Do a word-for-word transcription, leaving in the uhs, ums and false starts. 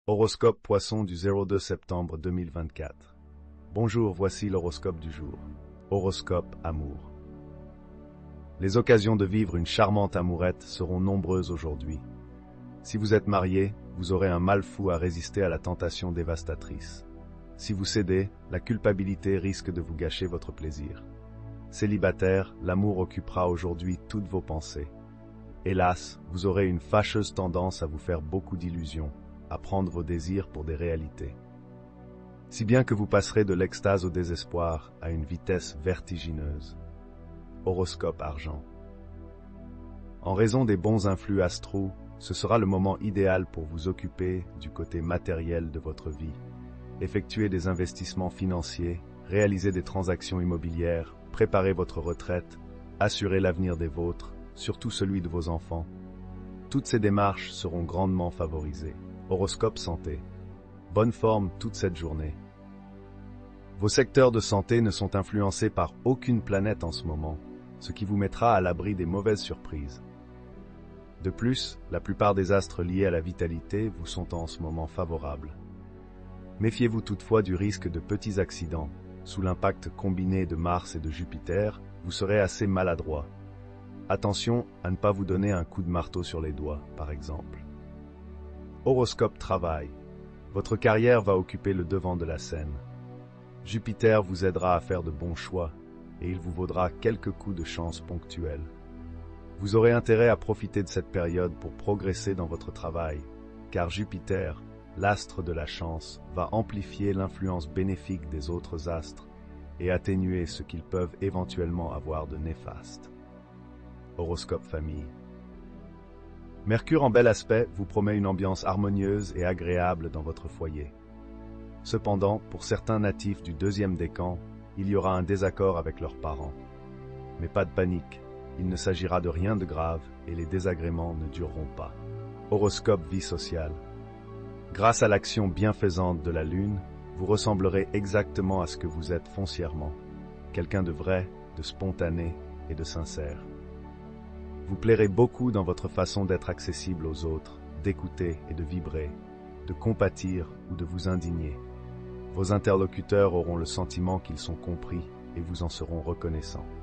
Horoscope Poisson du zéro deux septembre deux mille vingt-quatre. Bonjour, voici l'horoscope du jour. Horoscope Amour. Les occasions de vivre une charmante amourette seront nombreuses aujourd'hui. Si vous êtes marié, vous aurez un mal fou à résister à la tentation dévastatrice. Si vous cédez, la culpabilité risque de vous gâcher votre plaisir. Célibataire, l'amour occupera aujourd'hui toutes vos pensées. Hélas, vous aurez une fâcheuse tendance à vous faire beaucoup d'illusions, à prendre vos désirs pour des réalités. Si bien que vous passerez de l'extase au désespoir à une vitesse vertigineuse. Horoscope Argent. En raison des bons influx astraux, ce sera le moment idéal pour vous occuper du côté matériel de votre vie. Effectuer des investissements financiers, réaliser des transactions immobilières, préparer votre retraite, assurer l'avenir des vôtres, surtout celui de vos enfants. Toutes ces démarches seront grandement favorisées. Horoscope Santé. Bonne forme toute cette journée. Vos secteurs de santé ne sont influencés par aucune planète en ce moment, ce qui vous mettra à l'abri des mauvaises surprises. De plus, la plupart des astres liés à la vitalité vous sont en ce moment favorables. Méfiez-vous toutefois du risque de petits accidents. Sous l'impact combiné de Mars et de Jupiter, vous serez assez maladroit. Attention à ne pas vous donner un coup de marteau sur les doigts, par exemple. Horoscope Travail. Votre carrière va occuper le devant de la scène. Jupiter vous aidera à faire de bons choix et il vous vaudra quelques coups de chance ponctuels. Vous aurez intérêt à profiter de cette période pour progresser dans votre travail, car Jupiter, l'astre de la chance, va amplifier l'influence bénéfique des autres astres et atténuer ce qu'ils peuvent éventuellement avoir de néfaste. Horoscope Famille. Mercure en bel aspect vous promet une ambiance harmonieuse et agréable dans votre foyer. Cependant, pour certains natifs du deuxième décan, il y aura un désaccord avec leurs parents. Mais pas de panique, il ne s'agira de rien de grave et les désagréments ne dureront pas. Horoscope Vie sociale. Grâce à l'action bienfaisante de la Lune, vous ressemblerez exactement à ce que vous êtes foncièrement, quelqu'un de vrai, de spontané et de sincère. Vous plairez beaucoup dans votre façon d'être accessible aux autres, d'écouter et de vibrer, de compatir ou de vous indigner. Vos interlocuteurs auront le sentiment qu'ils sont compris et vous en seront reconnaissants.